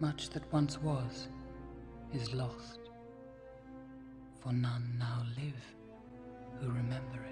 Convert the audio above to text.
Much that once was is lost, for none now live who remember